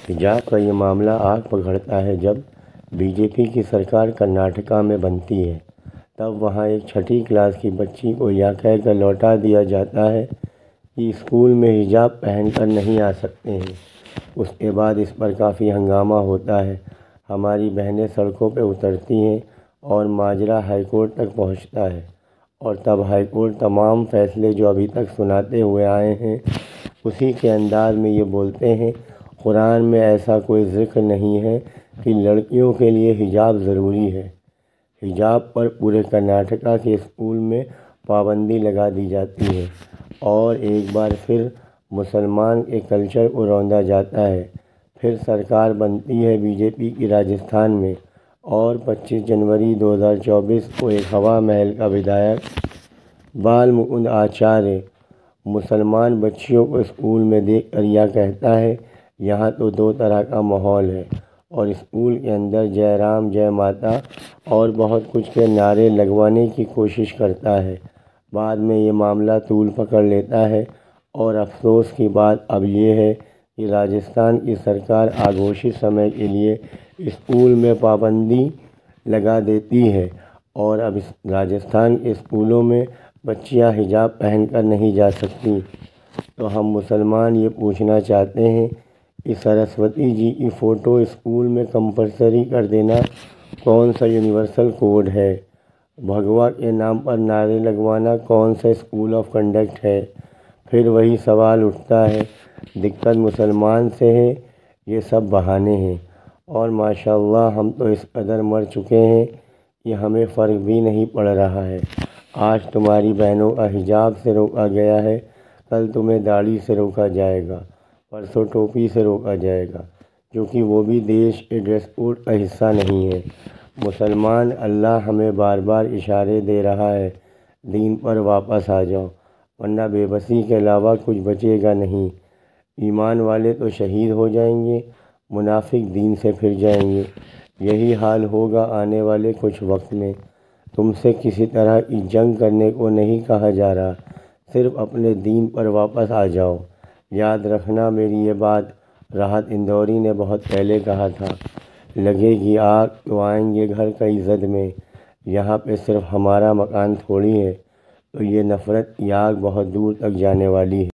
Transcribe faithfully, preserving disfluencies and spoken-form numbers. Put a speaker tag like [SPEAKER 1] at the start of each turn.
[SPEAKER 1] حجاب کا یہ معاملہ آگ پکڑتا ہے جب بی جے پی کی سرکار کرناٹکا میں بنتی ہے۔ تب وہاں ایک چھٹی کلاس کی بچی کو یہ کہہ کر لوٹا دیا جاتا ہے کہ اسکول میں حجاب پہن کر نہیں آ سکتے ہیں۔ اس کے بعد اس پر کافی ہنگامہ ہوتا ہے، ہماری بہنیں سڑکوں پہ اترتی ہیں اور ماجرا ہائی کورٹ تک پہنچتا ہے، اور تب ہائی کورٹ تمام فیصلے جو ابھی تک سناتے ہوئے آئے ہیں اسی کے انداز میں یہ بولتے ہیں، قرآن میں ایسا کوئی ذکر نہیں ہے کہ لڑکیوں کے لیے حجاب ضروری ہے۔ حجاب پر پورے کرناٹکا کے اسکول میں پابندی لگا دی جاتی ہے اور ایک بار پھر مسلمان کے کلچر کو روندا جاتا ہے۔ پھر سرکار بنتی ہے بی جے پی کی راجستھان میں، اور پچیس جنوری دو ہزار چوبیس کو ایک ہوا محل کا ودھایک بال مکند آچاریہ مسلمان بچیوں کو اسکول میں دیکھ کر یہ کہتا ہے، یہاں تو دو طرح کا ماحول ہے، اور اسکول کے اندر جے رام جے ماتا اور بہت کچھ کے نعرے لگوانے کی کوشش کرتا ہے۔ بعد میں یہ معاملہ طول پکڑ لیتا ہے، اور افسوس کی بات اب یہ ہے کہ راجستھان کی سرکار آگوشی سمے کے لیے اسکول میں پابندی لگا دیتی ہے، اور اب راجستھان کے اسکولوں میں بچیاں حجاب پہن کر نہیں جا سکتیں۔ تو ہم مسلمان یہ پوچھنا چاہتے ہیں کہ سرسوتی جی کی فوٹو اسکول میں کمپلسری کر دینا کون سا یونیورسل کوڈ ہے؟ بھگوا کے نام پر نعرے لگوانا کون سا اسکول آف کنڈکٹ ہے؟ پھر وہی سوال اٹھتا ہے، دقت مسلمان سے ہے، یہ سب بہانے ہیں، اور ماشاءاللہ ہم تو اس قدر مر چکے ہیں کہ ہمیں فرق بھی نہیں پڑ رہا ہے۔ آج تمہاری بہنوں کا حجاب سے روکا گیا ہے، کل تمہیں داڑھی سے روکا جائے گا، پرسوں ٹوپی سے روکا جائے گا، کیونکہ وہ بھی دیش کے ڈریس کوڈ کا حصہ نہیں ہے۔ مسلمان، اللہ ہمیں بار بار اشارے دے رہا ہے، دین پر واپس آ جاؤ، ورنہ بے بسی کے علاوہ کچھ بچے گا نہیں۔ ایمان والے تو شہید ہو جائیں گے، منافق دین سے پھر جائیں گے۔ یہی حال ہوگا آنے والے کچھ وقت میں۔ تم سے کسی طرح کی جنگ کرنے کو نہیں کہا جا رہا، صرف اپنے دین پر واپس آ جاؤ۔ یاد رکھنا میری یہ بات، راحت اندوری نے بہت پہلے کہا تھا، لگے گی آگ تو آئیں گے گھر کئی زد میں، یہاں پہ صرف ہمارا مکان تھوڑی ہے۔ تو یہ نفرت کی آگ بہت دور تک جانے والی ہے۔